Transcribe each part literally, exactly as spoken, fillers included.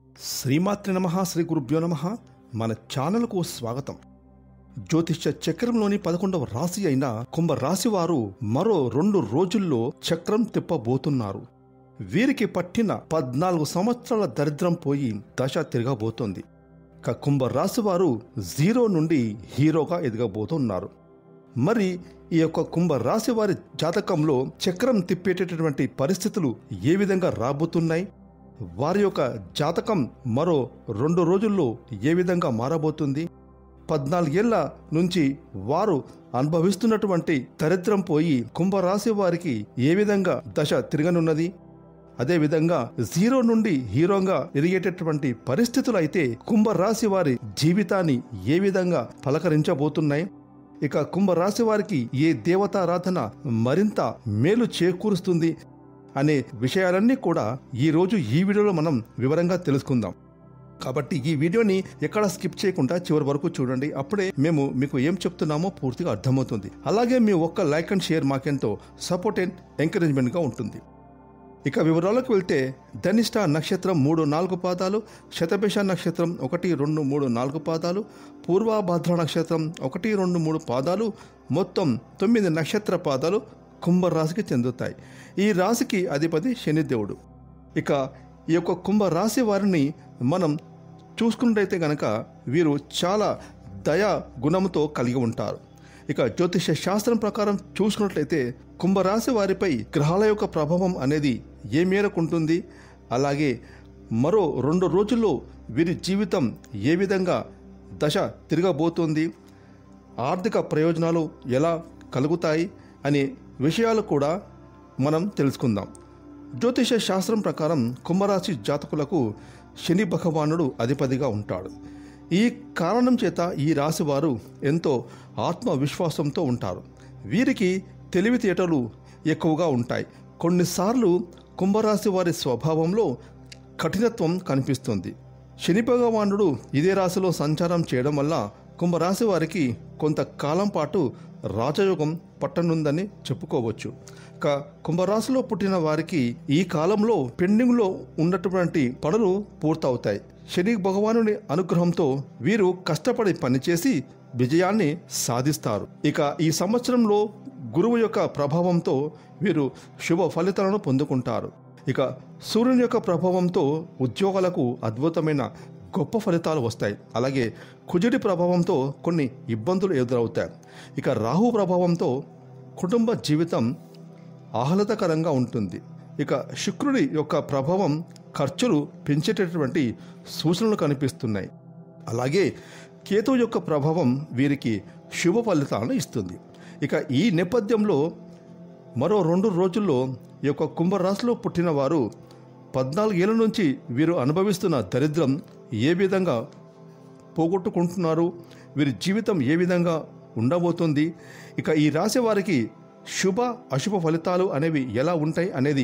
శ్రీమాత్రి నమః శ్రీ గురుభ్యో నమః. మన ఛానల్కు స్వాగతం. జ్యోతిష్య చక్రంలోని పదకొండవ రాశి అయిన కుంభ రాశి వారు మరో రెండు రోజుల్లో చక్రం తిప్పబోతున్నారు. వీరికి పట్టిన పద్నాలుగు సంవత్సరాల దరిద్రం పోయి దశ తిరగబోతోంది. ఇక కుంభ రాశి వారు జీరో నుండి హీరోగా ఎదగబోతున్నారు. మరి ఈ యొక్క కుంభ రాశి వారి జాతకంలో చక్రం తిప్పేటటువంటి పరిస్థితులు ఏ విధంగా రాబోతున్నాయి, వారి యొక్క జాతకం మరో రెండు రోజుల్లో ఏ విధంగా మారబోతుంది, పద్నాలుగేళ్ల నుంచి వారు అనుభవిస్తున్నటువంటి దరిద్రం పోయి కుంభరాశి వారికి ఏ విధంగా దశ తిరగనున్నది, అదేవిధంగా జీరో నుండి హీరోగా ఎదిగేటటువంటి పరిస్థితులు అయితే కుంభరాశి వారి జీవితాన్ని ఏ విధంగా పలకరించబోతున్నాయి, ఇక కుంభరాశి వారికి ఏ దేవతారాధన మరింత మేలు చేకూరుస్తుంది అనే విషయాలన్నీ కూడా ఈరోజు ఈ వీడియోలో మనం వివరంగా తెలుసుకుందాం. కాబట్టి ఈ వీడియోని ఎక్కడ స్కిప్ చేయకుండా చివరి వరకు చూడండి. అప్పుడే మేము మీకు ఏం చెప్తున్నామో పూర్తిగా అర్థమవుతుంది. అలాగే మీ ఒక్క లైక్ అండ్ షేర్ మాకెంతో సపోర్ట్ అండ్ ఎంకరేజ్మెంట్గా ఉంటుంది. ఇక వివరాలకు వెళ్తే ధనిష్ట నక్షత్రం మూడు నాలుగు పాదాలు, శతభిష నక్షత్రం ఒకటి రెండు మూడు నాలుగు పాదాలు, పూర్వభద్ర నక్షత్రం ఒకటి రెండు మూడు పాదాలు, మొత్తం తొమ్మిది నక్షత్ర పాదాలు కుంభరాశికి చెందుతాయి. ఈ రాశికి అధిపతి శనిదేవుడు. ఇక ఈ యొక్క కుంభరాశి వారిని మనం చూసుకున్నట్టయితే గనక వీరు చాలా దయా గుణంతో కలిగి ఉంటారు. ఇక జ్యోతిష శాస్త్రం ప్రకారం చూసుకున్నట్లయితే కుంభరాశి వారిపై గ్రహాల యొక్క ప్రభావం అనేది ఏ మేరకు ఉంటుంది, అలాగే మరో రెండు రోజుల్లో వీరి జీవితం ఏ విధంగా దశ తిరగబోతుంది, ఆర్థిక ప్రయోజనాలు ఎలా కలుగుతాయి అనే విషయాలు కూడా మనం తెలుసుకుందాం. జ్యోతిష శాస్త్రం ప్రకారం కుంభరాశి జాతకులకు శని భగవానుడు అధిపతిగా ఉంటాడు. ఈ కారణం చేత ఈ రాశి వారు ఎంతో ఆత్మవిశ్వాసంతో ఉంటారు. వీరికి తెలివితేటలు ఎక్కువగా ఉంటాయి. కొన్నిసార్లు కుంభరాశి వారి స్వభావంలో కఠినత్వం కనిపిస్తుంది. శని భగవానుడు ఇదే రాశిలో సంచారం చేయడం వల్ల కుంభరాశి వారికి కొంతకాలం పాటు రాజయోగం పట్టనుందని చెప్పుకోవచ్చు. ఇక కుంభరాశిలో పుట్టిన వారికి ఈ కాలంలో పెండింగ్లో ఉన్నటువంటి పనులు పూర్తవుతాయి. శని భగవానుని అనుగ్రహంతో వీరు కష్టపడి పనిచేసి విజయాన్ని సాధిస్తారు. ఇక ఈ సంవత్సరంలో గురువు యొక్క ప్రభావంతో వీరు శుభ ఫలితాలను పొందుకుంటారు. ఇక సూర్యుని యొక్క ప్రభావంతో ఉద్యోగాలకు అద్భుతమైన గొప్ప ఫలితాలు వస్తాయి. అలాగే కుజుడి ప్రభావంతో కొన్ని ఇబ్బందులు ఎదురవుతాయి. ఇక రాహు ప్రభావంతో కుటుంబ జీవితం ఆహ్లాదకరంగా ఉంటుంది. ఇక శుక్రుడి యొక్క ప్రభావం ఖర్చులు పెంచేటటువంటి సూచనలు కనిపిస్తున్నాయి. అలాగే కేతు యొక్క ప్రభావం వీరికి శుభ ఫలితాలను ఇస్తుంది. ఇక ఈ నేపథ్యంలో మరో రెండు రోజుల్లో ఈ యొక్క కుంభరాశిలో పుట్టిన వారు పద్నాలుగేళ్ల నుంచి వీరు అనుభవిస్తున్న దరిద్రం ఏ విధంగా పోగొట్టుకుంటున్నారు, వీరి జీవితం ఏ విధంగా ఉండబోతుంది, ఇక ఈ రాశి వారికి శుభ అశుభ ఫలితాలు అనేవి ఎలా ఉంటాయి అనేది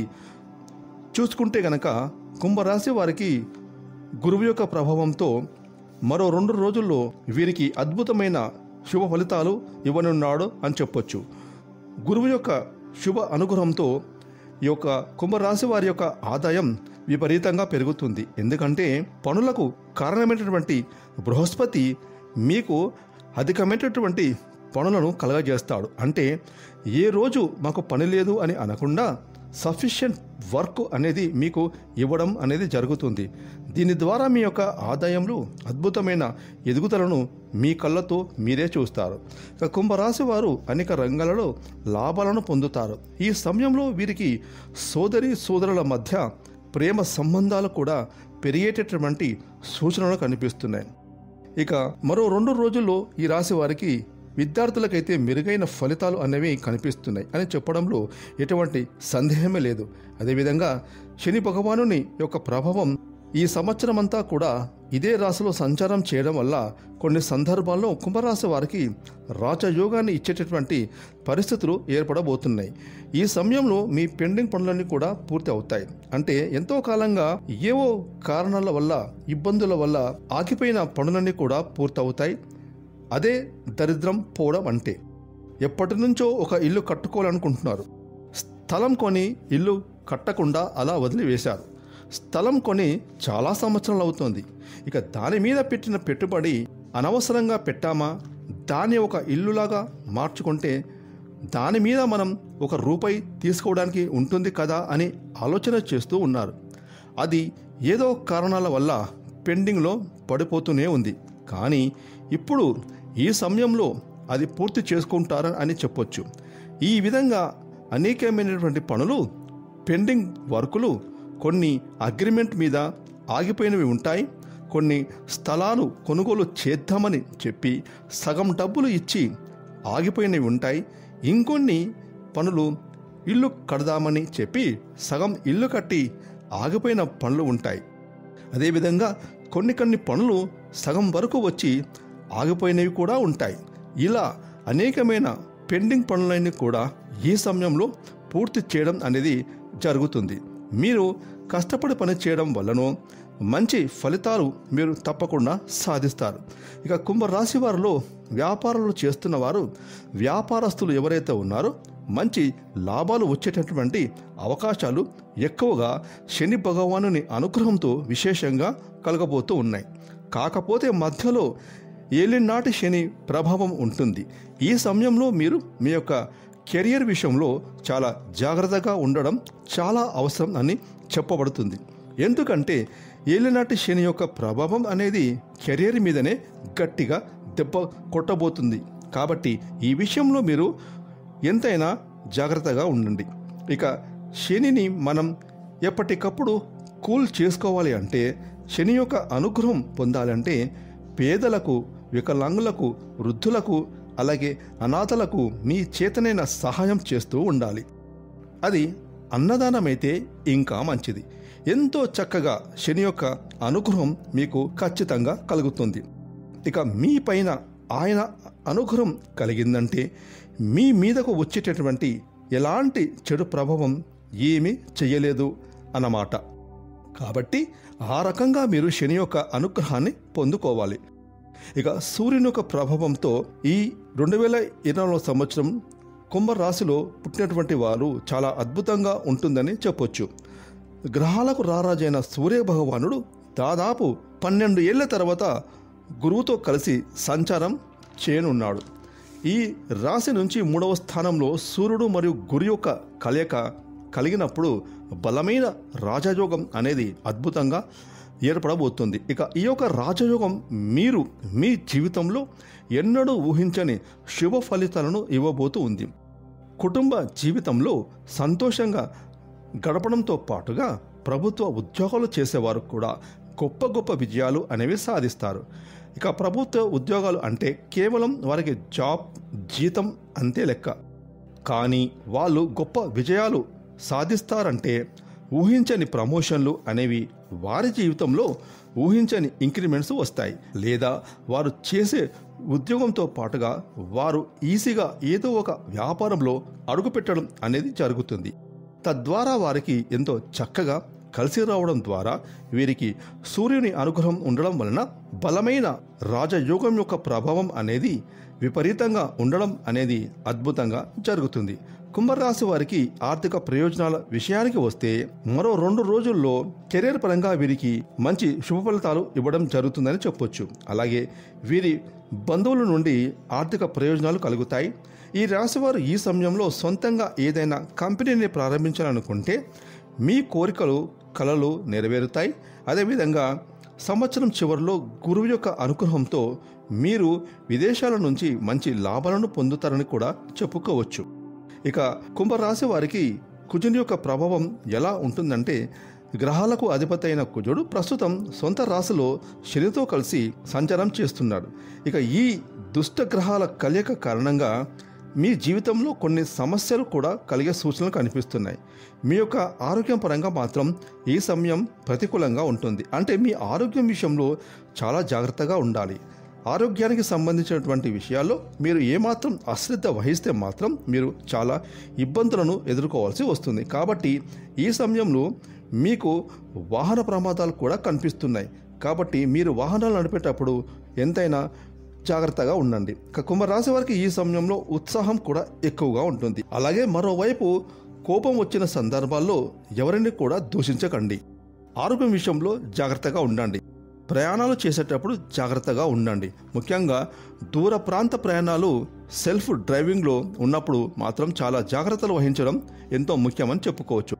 చూసుకుంటే గనక కుంభరాశి వారికి గురువు యొక్క ప్రభావంతో మరో రెండు రోజుల్లో వీరికి అద్భుతమైన శుభ ఫలితాలు ఇవ్వనున్నాడు అని చెప్పొచ్చు. గురువు యొక్క శుభ అనుగ్రహంతో ఈ యొక్క కుంభరాశి వారి యొక్క ఆదాయం విపరీతంగా పెరుగుతుంది. ఎందుకంటే పనులకు కారణమైనటువంటి బృహస్పతి మీకు అధికమైనటువంటి పనులను కలగజేస్తాడు. అంటే ఏ రోజు మాకు పని లేదు అని అనకుండా సఫిషియెంట్ వర్క్ అనేది మీకు ఇవ్వడం అనేది జరుగుతుంది. దీని ద్వారా మీ యొక్క ఆదాయంలో అద్భుతమైన ఎదుగుదలను మీ కళ్ళతో మీరే చూస్తారు. ఇక కుంభరాశి వారు అనేక రంగాలలో లాభాలను పొందుతారు. ఈ సమయంలో వీరికి సోదరి సోదరుల మధ్య ప్రేమ సంబంధాలు కూడా పెరిగేటటువంటి సూచనలు కనిపిస్తున్నాయి. ఇక మరో రెండు రోజుల్లో ఈ రాశి వారికి విద్యార్థులకైతే మెరుగైన ఫలితాలు అనేవి కనిపిస్తున్నాయి అని చెప్పడంలో ఎటువంటి సందేహమే లేదు. అదేవిధంగా శని భగవానుని యొక్క ప్రభావం ఈ సంవత్సరం అంతా కూడా ఇదే రాశిలో సంచారం చేయడం వల్ల కొన్ని సందర్భాల్లో కుంభరాశి వారికి రాజయోగాన్ని ఇచ్చేటటువంటి పరిస్థితులు ఏర్పడబోతున్నాయి. ఈ సమయంలో మీ పెండింగ్ పనులన్నీ కూడా పూర్తి అవుతాయి. అంటే ఎంతో కాలంగా ఏవో కారణాల వల్ల ఇబ్బందుల వల్ల ఆగిపోయిన పనులన్నీ కూడా పూర్తవుతాయి. అదే దరిద్రం పోవడం అంటే. ఎప్పటి నుంచో ఒక ఇల్లు కట్టుకోవాలనుకుంటున్నారు, స్థలం కొని ఇల్లు కట్టకుండా అలా వదిలివేశారు. స్థలం కొని చాలా సంవత్సరాలు అవుతుంది. ఇక దాని మీద పెట్టిన పెట్టుబడి అనవసరంగా పెట్టామా, దాన్ని ఒక ఇల్లులాగా మార్చుకుంటే దాని మీద మనం ఒక రూపాయి తీసుకోవడానికి ఉంటుంది కదా అని ఆలోచన చేస్తూ ఉన్నారు. అది ఏదో కారణాల వల్ల పెండింగ్లో పడిపోతూనే ఉంది. కానీ ఇప్పుడు ఈ సమయంలో అది పూర్తి చేసుకుంటారని అని చెప్పొచ్చు. ఈ విధంగా అనేకమైనటువంటి పనులు, పెండింగ్ వర్కులు, కొన్ని అగ్రిమెంట్ మీద ఆగిపోయినవి ఉంటాయి. కొన్ని స్థలాలు కొనుగోలు చేద్దామని చెప్పి సగం డబ్బులు ఇచ్చి ఆగిపోయినవి ఉంటాయి. ఇంకొన్ని పనులు ఇల్లు కడదామని చెప్పి సగం ఇల్లు కట్టి ఆగిపోయిన పనులు ఉంటాయి. అదేవిధంగా కొన్ని కొన్ని పనులు సగం వరకు వచ్చి ఆగిపోయినవి కూడా ఉంటాయి. ఇలా అనేకమైన పెండింగ్ పనులన్నీ కూడా ఈ సమయంలో పూర్తి చేయడం అనేది జరుగుతుంది. మీరు కష్టపడి పని చేయడం వల్లనో మంచి ఫలితాలు మీరు తప్పకుండా సాధిస్తారు. ఇక కుంభరాశి వారిలో వ్యాపారాలు చేస్తున్న వారు, వ్యాపారస్తులు ఎవరైతే ఉన్నారో మంచి లాభాలు వచ్చేటటువంటి అవకాశాలు ఎక్కువగా శని భగవానుని అనుగ్రహంతో విశేషంగా కలగబోతూ ఉన్నాయి. కాకపోతే మధ్యలో ఏలినాటి శని ప్రభావం ఉంటుంది. ఈ సమయంలో మీరు మీ యొక్క కెరియర్ విషయంలో చాలా జాగ్రత్తగా ఉండడం చాలా అవసరం అని చెప్పబడుతుంది. ఎందుకంటే ఏలినాటి శని యొక్క ప్రభావం అనేది కెరియర్ మీదనే గట్టిగా దెబ్బ కొట్టబోతుంది. కాబట్టి ఈ విషయంలో మీరు ఎంతైనా జాగ్రత్తగా ఉండండి. ఇక శనిని మనం ఎప్పటికప్పుడు కూల్ చేసుకోవాలి అంటే, శని యొక్క అనుగ్రహం పొందాలంటే పేదలకు, వికలాంగులకు, వృద్ధులకు, అలాగే అనాథలకు మీ చేతనైన సహాయం చేస్తూ ఉండాలి. అది అన్నదానమైతే ఇంకా మంచిది. ఎంతో చక్కగా శని యొక్క అనుగ్రహం మీకు ఖచ్చితంగా కలుగుతుంది. ఇక మీ పైన ఆయన అనుగ్రహం కలిగిందంటే మీ మీదకు వచ్చేటటువంటి ఎలాంటి చెడు ప్రభావం ఏమీ చెయ్యలేదు అన్నమాట. కాబట్టి ఆ రకంగా మీరు శని యొక్క అనుగ్రహాన్ని పొందుకోవాలి. ఇక సూర్యుని యొక్క ప్రభావంతో ఈ రెండు వేల ఇరవై నాలుగో సంవత్సరం కుంభరాశిలో పుట్టినటువంటి వారు చాలా అద్భుతంగా ఉంటుందని చెప్పొచ్చు. గ్రహాలకు రారాజైన సూర్య భగవానుడు దాదాపు పన్నెండు ఏళ్ల తర్వాత గురువుతో కలిసి సంచారం చేయనున్నాడు. ఈ రాశి నుంచి మూడవ స్థానంలో సూర్యుడు మరియు గురు యొక్క కలయిక కలిగినప్పుడు బలమైన రాజయోగం అనేది అద్భుతంగా ఏర్పడబోతుంది. ఇక ఈ యొక్క రాజయోగం మీరు మీ జీవితంలో ఎన్నడూ ఊహించని శుభ ఫలితాలను ఇవ్వబోతూ ఉంది. కుటుంబ జీవితంలో సంతోషంగా గడపడంతో పాటుగా ప్రభుత్వ ఉద్యోగాలు చేసేవారు కూడా గొప్ప గొప్ప విజయాలు అనేవి సాధిస్తారు. ఇక ప్రభుత్వ ఉద్యోగాలు అంటే కేవలం వారికి జాబ్, జీతం అంతే లెక్క. కానీ వాళ్ళు గొప్ప విజయాలు సాధిస్తారంటే ఊహించని ప్రమోషన్లు అనేవి వారి జీవితంలో ఊహించని ఇంక్రిమెంట్స్ వస్తాయి. లేదా వారు చేసే ఉద్యోగంతో పాటుగా వారు ఈజీగా ఏదో ఒక వ్యాపారంలో అడుగుపెట్టడం అనేది జరుగుతుంది. తద్వారా వారికి ఎంతో చక్కగా కలిసి రావడం ద్వారా వీరికి సూర్యుని అనుగ్రహం ఉండడం వలన బలమైన రాజయోగం యొక్క ప్రభావం అనేది విపరీతంగా ఉండడం అనేది అద్భుతంగా జరుగుతుంది. కుంభరాశి వారికి ఆర్థిక ప్రయోజనాల విషయానికి వస్తే మరో రెండు రోజుల్లో కెరీర్ పరంగా వీరికి మంచి శుభ ఫలితాలు ఇవ్వడం జరుగుతుందని చెప్పొచ్చు. అలాగే వీరి బంధువుల నుండి ఆర్థిక ప్రయోజనాలు కలుగుతాయి. ఈ రాశివారు ఈ సమయంలో సొంతంగా ఏదైనా కంపెనీని ప్రారంభించాలనుకుంటే మీ కోరికలు, కలలు నెరవేరుతాయి. అదేవిధంగా సంవత్సరం చివరిలో గురువు యొక్క అనుగ్రహంతో మీరు విదేశాల నుంచి మంచి లాభాలను పొందుతారని కూడా చెప్పుకోవచ్చు. ఇక కుంభరాశి వారికి కుజుని యొక్క ప్రభావం ఎలా ఉంటుందంటే, గ్రహాలకు అధిపతి అయిన కుజుడు ప్రస్తుతం సొంత రాశిలో శనితో కలిసి సంచారం చేస్తున్నాడు. ఇక ఈ దుష్ట గ్రహాల కలయిక కారణంగా మీ జీవితంలో కొన్ని సమస్యలు కూడా కలిగే సూచనలు కనిపిస్తున్నాయి. మీ యొక్క ఆరోగ్యం పరంగా మాత్రం ఈ సమయం ప్రతికూలంగా ఉంటుంది. అంటే మీ ఆరోగ్యం విషయంలో చాలా జాగ్రత్తగా ఉండాలి. ఆరోగ్యానికి సంబంధించినటువంటి విషయాల్లో మీరు ఏమాత్రం అశ్రద్ధ వహిస్తే మాత్రం మీరు చాలా ఇబ్బందులను ఎదుర్కోవాల్సి వస్తుంది. కాబట్టి ఈ సమయంలో మీకు వాహన ప్రమాదాలు కూడా కనిపిస్తున్నాయి. కాబట్టి మీరు వాహనాలు నడిపేటప్పుడు ఎంతైనా జాగ్రత్తగా ఉండండి. కుంభరాశి వారికి ఈ సమయంలో ఉత్సాహం కూడా ఎక్కువగా ఉంటుంది. అలాగే మరోవైపు కోపం వచ్చిన సందర్భాల్లో ఎవరిని కూడా దూషించకండి. ఆరోగ్యం విషయంలో జాగ్రత్తగా ఉండండి. ప్రయాణాలు చేసేటప్పుడు జాగ్రత్తగా ఉండండి. ముఖ్యంగా దూర ప్రాంత ప్రయాణాలు సెల్ఫ్ డ్రైవింగ్లో ఉన్నప్పుడు మాత్రం చాలా జాగ్రత్తలు వహించడం ఎంతో ముఖ్యమని చెప్పుకోవచ్చు.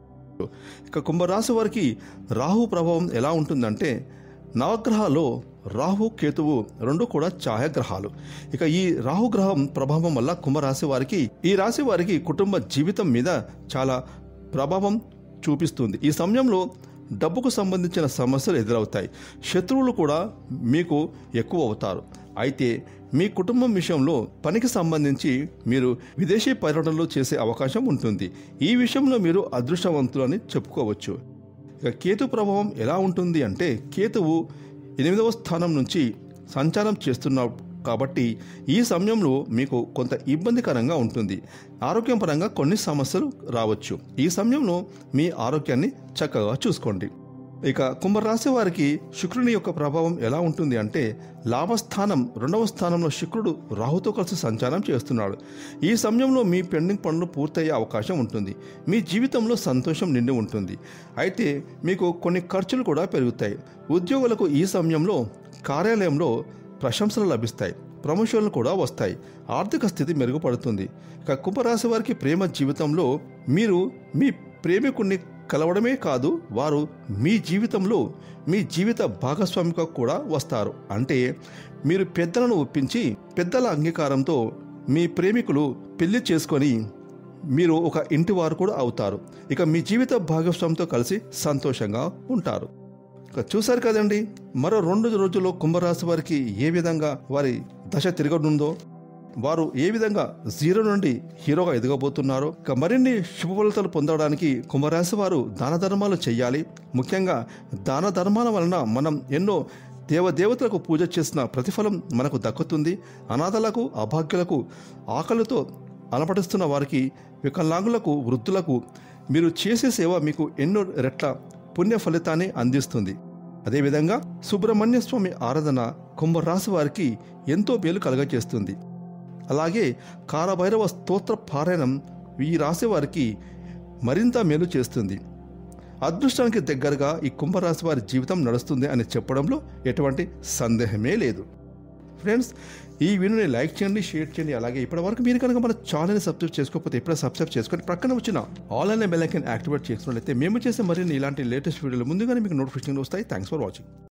ఇక కుంభరాశి వారికి రాహు ప్రభావం ఎలా ఉంటుందంటే, నవగ్రహాల్లో రాహు కేతువు రెండు కూడా ఛాయాగ్రహాలు. ఇక ఈ రాహుగ్రహం ప్రభావం వల్ల కుంభరాశి వారికి ఈ రాశి వారికి కుటుంబ జీవితం మీద చాలా ప్రభావం చూపిస్తుంది. ఈ సమయంలో డబ్బుకు సంబంధించిన సమస్యలు ఎదురవుతాయి. శత్రువులు కూడా మీకు ఎక్కువ అవుతారు. అయితే మీ కుటుంబం విషయంలో పనికి సంబంధించి మీరు విదేశీ పర్యటనలు చేసే అవకాశం ఉంటుంది. ఈ విషయంలో మీరు అదృష్టవంతులని చెప్పుకోవచ్చు. ఇక కేతు ప్రభావం ఎలా ఉంటుంది అంటే, కేతువు ఎనిమిదవ స్థానం నుంచి సంచారం చేస్తున్నారు కాబట్టి ఈ సమయంలో మీకు కొంత ఇబ్బందికరంగా ఉంటుంది. ఆరోగ్యపరంగా కొన్ని సమస్యలు రావచ్చు. ఈ సమయంలో మీ ఆరోగ్యాన్ని చక్కగా చూసుకోండి. ఇక కుంభరాశి వారికి శుక్రుని యొక్క ప్రభావం ఎలా ఉంటుంది అంటే, లాభస్థానం రెండవ స్థానంలో శుక్రుడు రాహుతో కలిసి సంచారం చేస్తున్నాడు. ఈ సమయంలో మీ పెండింగ్ పనులు పూర్తయ్యే అవకాశం ఉంటుంది. మీ జీవితంలో సంతోషం నిండి ఉంటుంది. అయితే మీకు కొన్ని ఖర్చులు కూడా పెరుగుతాయి. ఉద్యోగులకు ఈ సమయంలో కార్యాలయంలో ప్రశంసలు లభిస్తాయి. ప్రమోషన్లు కూడా వస్తాయి. ఆర్థిక స్థితి మెరుగుపడుతుంది. ఇక కుంభరాశి వారికి ప్రేమ జీవితంలో మీరు మీ ప్రేమికుణ్ణి కలవడమే కాదు, వారు మీ జీవితంలో మీ జీవిత భాగస్వామిగా కూడా వస్తారు. అంటే మీరు పెద్దలను ఒప్పించి పెద్దల అంగీకారంతో మీ ప్రేమికులు పెళ్లి చేసుకొని మీరు ఒక ఇంటి వారు కూడా అవుతారు. ఇక మీ జీవిత భాగస్వామితో కలిసి సంతోషంగా ఉంటారు. చూశారు కదండి, మరో రెండు రోజుల్లో కుంభరాశి వారికి ఏ విధంగా వారి దశ తిరగనుందో, వారు ఏ విధంగా జీరో నుండి హీరోగా ఎదగబోతున్నారో. ఇక మరిన్ని శుభ ఫలితాలు పొందడానికి కుంభరాశి వారు దాన ధర్మాలు చేయాలి. ముఖ్యంగా దాన ధర్మాల వలన మనం ఎన్నో దేవదేవతలకు పూజ చేసిన ప్రతిఫలం మనకు దక్కుతుంది. అనాథలకు, అభాగ్యులకు, ఆకలితో అలపటిస్తున్న వారికి, వికలాంగులకు, వృద్ధులకు మీరు చేసే సేవ మీకు ఎన్నో రెట్ల పుణ్య ఫలితాన్ని అందిస్తుంది. అదేవిధంగా సుబ్రహ్మణ్య స్వామి ఆరాధన కుంభరాశి వారికి ఎంతో మేలు కలగజేస్తుంది. అలాగే కాలభైరవ స్తోత్ర పారాయణం ఈ రాశి వారికి మరింత మేలు చేస్తుంది. అదృష్టానికి దగ్గరగా ఈ కుంభరాశి వారి జీవితం నడుస్తుంది అని చెప్పడంలో ఎటువంటి సందేహమే లేదు. ఫ్రెండ్స్, ఈ వీడియోని లైక్ చేయండి, షేర్ చేయండి. అలాగే ఇప్పటివరకు మీరు కనుక మన ఛానల్ని సబ్స్క్రైబ్ చేసుకోకపోతే ఇప్పుడే సబ్స్క్రైబ్ చేసుకొని ప్రక్కన వచ్చిన ఆల్ అనే బెల్ ఐకాన్ యాక్టివేట్ చేసుకున్నట్లయితే మేము చేసే మరిన్ని ఇలాంటి లేటెస్ట్ వీడియోలు ముందుగానే మీకు నోటిఫికేషన్ వస్తాయి. Thanks for watching.